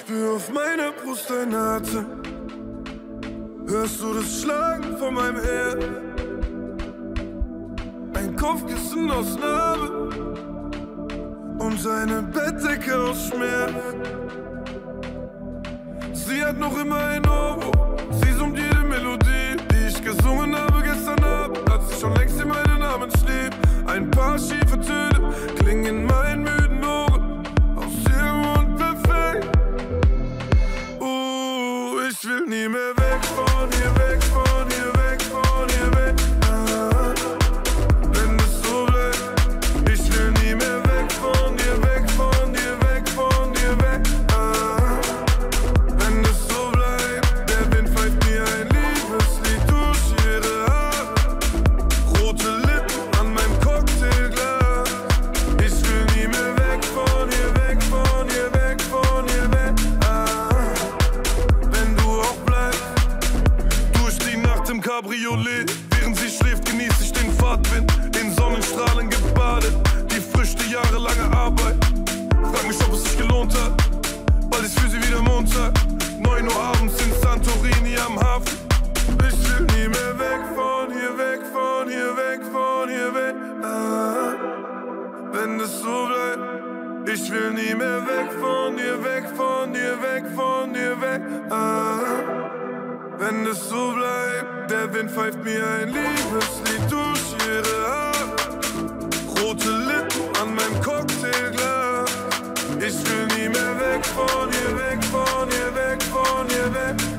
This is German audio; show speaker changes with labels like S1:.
S1: Spür auf meiner Brust dein Atem. Hörst du das Schlagen von meinem Herz? Ein Kopfkissen aus Narbe und eine Bettdecke aus Schmerz. Sie hat noch immer ein Ohrwurm, sie summt jede Melodie, die ich gesungen habe gestern Abend, als ich schon längst in meinen Namen schrieb. Ein paar schiefe Töne klingen in meinen müden Ohren, aus ihrem Mund perfekt. Ich will nie mehr weg von hier, weg von hier, weg von hier, weg. Wenn es so bleibt, ich will nie mehr weg von dir, weg von dir, weg von dir, weg. Wenn es so bleibt, der Wind pfeift mir ein Liebeslied durch ihre Haare. Rote Lippen an meinem Cocktailglas. Ich will nie mehr weg von hier, weg von hier, weg von hier, weg. Wenn du auch bleibst, durch die Nacht im Cabriolet. Während sie schläft, genieße ich den Fahrtwind, in Sonnenstrahlen gebadet. Die Früchte jahrelanger Arbeit. Frag mich, ob es sich gelohnt hat, bald ist für sie wieder Montag. 9 Uhr abends in Santorini am Hafen. Ich will nie mehr weg von hier, weg von hier, weg von hier, weg. Wenn es so bleibt, ich will nie mehr weg von dir, weg von dir, weg von dir, weg. Wenn es so bleibt, der Wind pfeift mir ein Liebeslied durch ihre Haare. Rote Lippen an meinem Cocktailglas. Ich will nie mehr weg von hier, weg von hier, weg von hier, weg.